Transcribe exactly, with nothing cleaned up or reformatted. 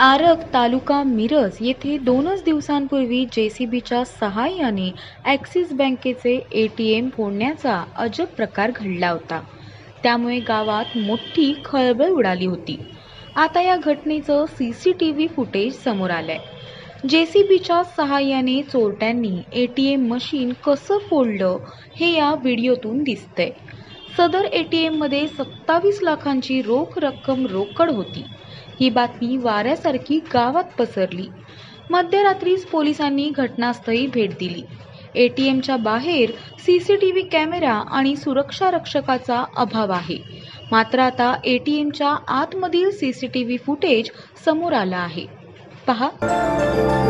आरग तालुका मिरज येथे दोनच दिवसांपूर्वी जेसीबीच्या सहाय्याने ॲक्सिस बँकेचे एटीएम फोडण्याचा अजब प्रकार घडला होता। त्यामुळे गावात मोठी खळबळ उडाली होती। आता या घटनेचं सीसीटीव्ही फुटेज समोर आलंय। जेसीबीच्या सहाय्याने चोरट्यांनी एटीएम मशीन कसं फोडलं हे या व्हिडिओतून दिसतंय। सदर एटीएम मध्ये सत्तावीस लाखांची रोख रक्कम रोकड होती। ही बातमी वाऱ्यासारखी गावात पसरली। मध्यरात्रीच पोलिसांनी घटनास्थळी भेट दिली। एटीएमच्या बाहेर सीसीटीव्ही कॅमेरा आणि सुरक्षा रक्षकाचा अभाव आहे। मात्र आता एटीएमच्या आतमधील सीसीटीव्ही फुटेज समोर आलं आहे। पहा।